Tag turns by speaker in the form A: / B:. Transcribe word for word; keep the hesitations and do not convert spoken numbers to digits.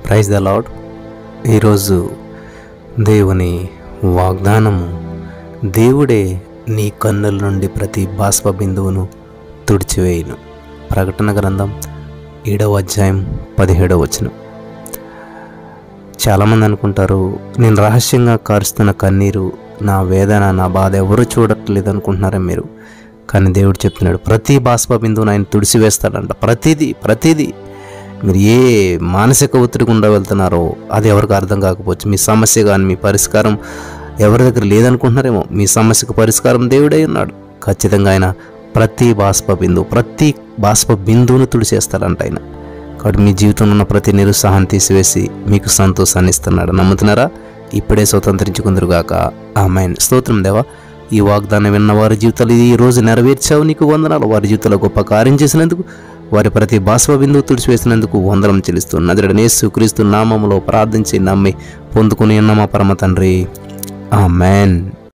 A: Praise the lord. ఈరోజు దేవుని వాగ్దానము, దేవుడే నీ కన్నుల నుండి ప్రతి బాష్ప బిందువును తుడిచివేయును. ప్రకటన గ్రంథం ఏడవ అధ్యాయం పదిహేడవ వచనం. చాలామంది అనుకుంటారు, నేను రహస్యంగా కారుస్తున్న కన్నీరు, నా వేదన, నా బాధ ఎవరు చూడట్లేదు అనుకుంటున్నారా మీరు. కానీ దేవుడు చెప్తున్నాడు, ప్రతి బాష్ప బిందువును ఆయన తుడిచివేస్తాడంట. ప్రతిదీ ప్రతిదీ మీరు ఏ మానసిక ఒత్తిడి గుండా వెళ్తున్నారో అది ఎవరికి అర్థం కాకపోవచ్చు. మీ సమస్య కానీ మీ పరిష్కారం ఎవరి దగ్గర లేదనుకుంటున్నారేమో. మీ సమస్యకు పరిష్కారం దేవుడే ఉన్నాడు. ఖచ్చితంగా ఆయన ప్రతి బాష్ప బిందువు ప్రతి బాష్ప బిందువును తుడిచేస్తాడంట ఆయన. కాబట్టి మీ జీవితంలో ఉన్న ప్రతి నిరుత్సాహాన్ని తీసివేసి మీకు సంతోషాన్ని ఇస్తున్నాడు. నమ్ముతున్నారా? ఇప్పుడే స్వతంత్రించుకుందరుగాక. ఆమేన్. స్తోత్రం దేవా. ఈ వాగ్దానం విన్న వారి జీవితాలు ఈ రోజు నెరవేర్చావు, నీకు వందనాలు. వారి జీవితంలో గొప్ప కార్యం చేసినందుకు, వారి ప్రతి బాష్ప బిందువు తుడిచివేసినందుకు వందనం చెల్లిస్తూ నజరేయుడైన యేసుక్రీస్తు నామములో ప్రార్థించి నమ్మి పొందుకుని ఉన్న మా పరమ తండ్రి. ఆమేన్.